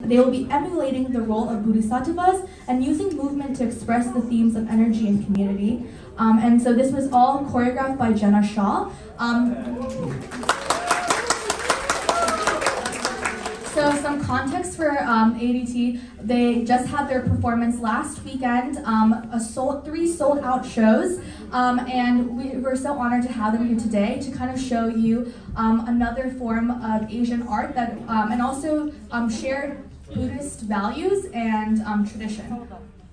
They will be emulating the role of Bodhisattvas and using movement to express the themes of energy and community. And so this was all choreographed by Jenna Shaw. So some context for ADT, they just had their performance last weekend, 3 sold-out shows, and we're so honored to have them here today to kind of show you another form of Asian art that, and also share Buddhist values and tradition.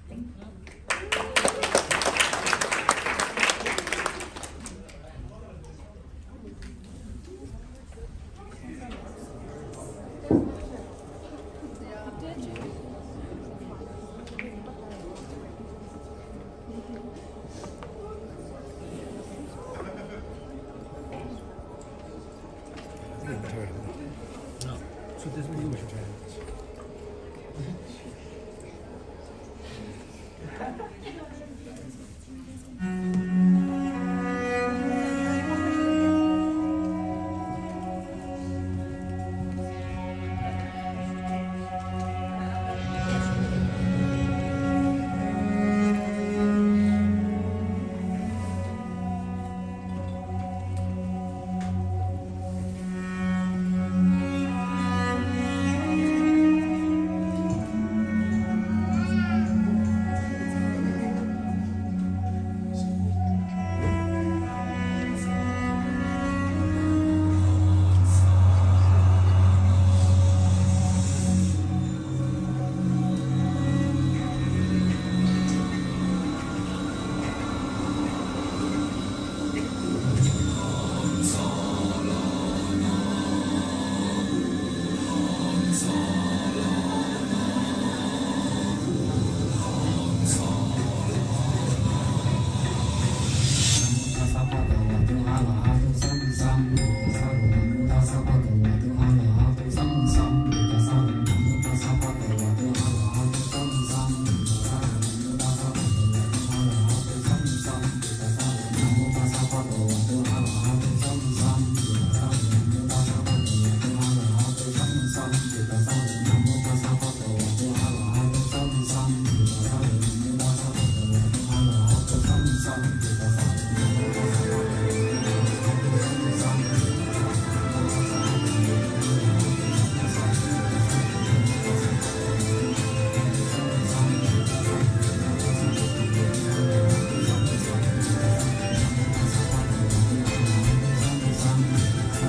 No, so this video we should try it.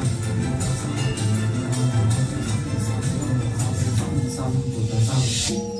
Buddhism.